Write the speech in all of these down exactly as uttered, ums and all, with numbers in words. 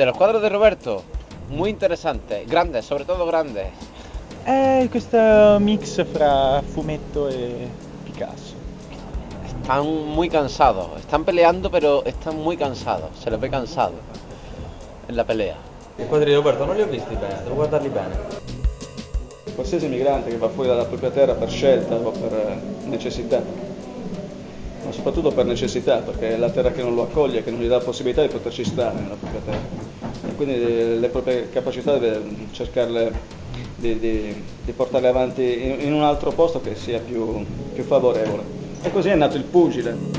De los cuadros de Roberto, muy interesantes, grandes, sobre todo grandes. È questo mix fra fumetto e Picasso. Están muy cansados, están peleando pero están muy cansados, se les ve cansados en la pelea. I quadri di Roberto non li ho visti bene, devo guardarli bene. Qualsiasi migrante che va fuori dalla propria terra per scelta o per necessità, ma soprattutto per necessità, perché è la terra che non lo accoglie, che non gli dà la possibilità di poterci stare nella propria terra. E quindi le proprie capacità deve cercarle di, di, di portarle avanti in, in un altro posto che sia più, più favorevole. E così è nato il pugile.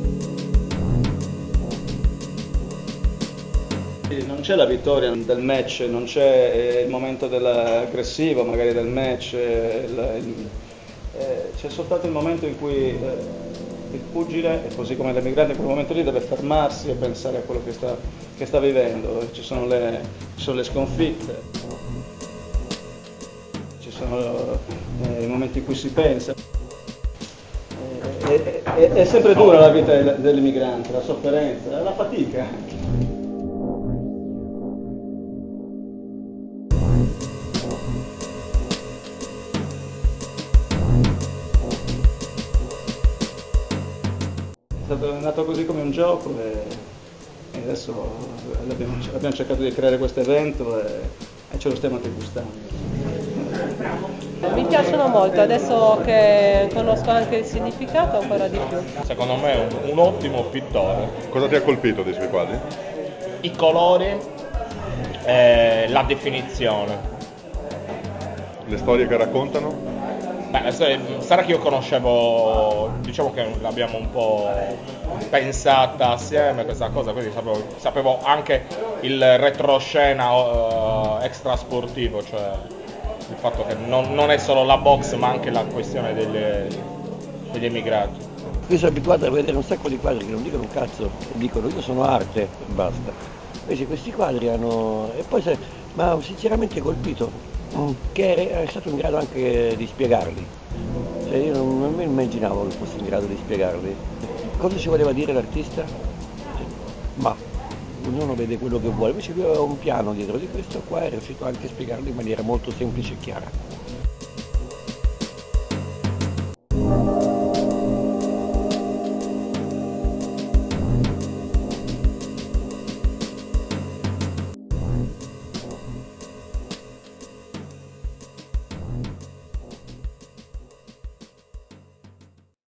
Non c'è la vittoria del match, non c'è il momento dell'aggressivo magari del match, c'è soltanto il momento in cui il pugile, così come l'emigrante in quel momento lì, deve fermarsi e pensare a quello che sta, che sta vivendo. Ci sono, le, ci sono le sconfitte, ci sono i momenti in cui si pensa. È, è, è sempre dura la vita dell'emigrante, la sofferenza, la fatica anche. È nato così come un gioco e, e adesso abbiamo, abbiamo cercato di creare questo evento e, e ce lo stiamo anche gustando. Mi piacciono molto, adesso che conosco anche il significato ancora di più. Secondo me è un, un ottimo pittore. Cosa ti ha colpito dei suoi quadri? I colori, eh, la definizione. Le storie che raccontano? Beh, sarà che io conoscevo, diciamo che l'abbiamo un po' pensata assieme questa cosa, quindi sapevo, sapevo anche il retroscena uh, extrasportivo, cioè il fatto che non, non è solo la box ma anche la questione delle, degli emigrati. Io sono abituato a vedere un sacco di quadri che non dicono un cazzo, dicono io sono arte e basta. Invece questi quadri hanno... e poi se... mi ha sinceramente colpito che è stato in grado anche di spiegarli. Cioè io non, non mi immaginavo che fosse in grado di spiegarli. Cosa ci voleva dire l'artista? Ma ognuno vede quello che vuole, invece lui aveva un piano dietro di questo qua e è riuscito anche a spiegarlo in maniera molto semplice e chiara.